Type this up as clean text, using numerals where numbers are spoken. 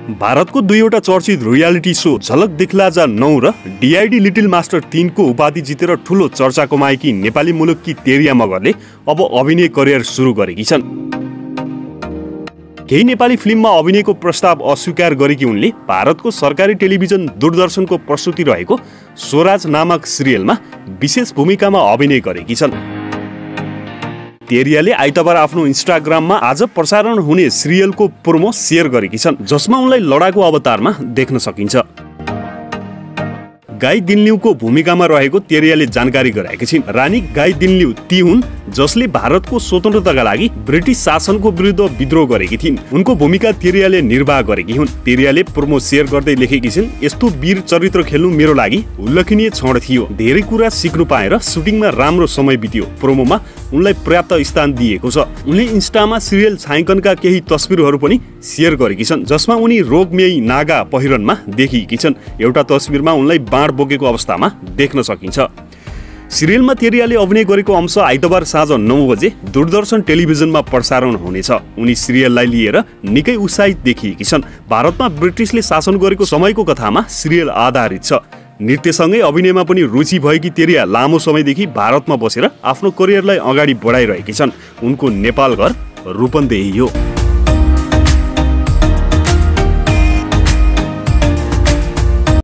भारतको दुईवटा चर्चित रियालिटी सो झलक दिखला जा 9 र डिआइडी लिटिल मास्टर 3 को उपाधि जितेर ठूलो चर्चा कमाएकी नेपाली मुलुककी तेरिया मगरले अब अभिनय करियर सुरु गरेकी छन्। केही नेपाली फिल्ममा अभिनयको प्रस्ताव अस्वीकार गरेकी उनले भारतको सरकारी टेलिभिजन दूरदर्शनको प्रस्तुति रहेको स्वराज नामक सिरियलमा विशेष भूमिकामा अभिनय गरेकी छन्। तेरियाले आइतबार आफ्नो इन्स्टाग्राममा आज प्रसारण हुने सिरियलको प्रोमो शेयर गरेकी छन्, जसमा उनलाई लडाकु अवतारमा देख्न सकिन्छ। गाई दिनलिउको भूमिकामा रहेको तेरियाले जानकारी गराएकी छिन्। रानी गाई दिनलिउ ती हुन् जसले भारतको स्वतन्त्रताका लागि ब्रिटिस शासनको विरुद्ध विद्रोह गरेकी थिइन्। उनको भूमिका तेरियाले निर्वाह गरेकी हुन्। तेरियाले प्रोमो शेयर गर्दै लेखेकी छिन्, यस्तो वीर चरित्र खेल्नु मेरो लागि उल्लेखनीय क्षण थियो। धेरै कुरा सिक्नु पाएर सुटिङमा राम्रो समय बित्यो। प्रोमोमा उनलाई पर्याप्त स्थान दिएको छ। उनले इन्स्टामा सिरियल छायाङ्कनका केही तस्बिरहरू पनि शेयर गरेकी छन्, जसमा उनी रोगमेयी नागा पहिरनमा देखिएकी छन्। एउटा तस्बिरमा उनलाई बाण बोकेको अवस्थामा देख्न सकिन्छ। सिरियलमा तेरियाले अभिनय गरेको अंश आइतबार साँझ 9 बजे दूरदर्शन टेलिभिजनमा प्रसारण हुनेछ। उनी सिरियललाई लिएर निकै उत्साहित देखिएकी छन्। भारतमा ब्रिटिसले शासन गरेको समयको कथामा सिरियल आधारित छ। नृत्यसँगै अभिनयमा पनि रुचि भएकी तेरिया लामो समयदेखि भारतमा बसेर आफ्नो करियरलाई अगाडि बढाइरहेकी छन्। उनको नेपाल घर रूपन्देही हो।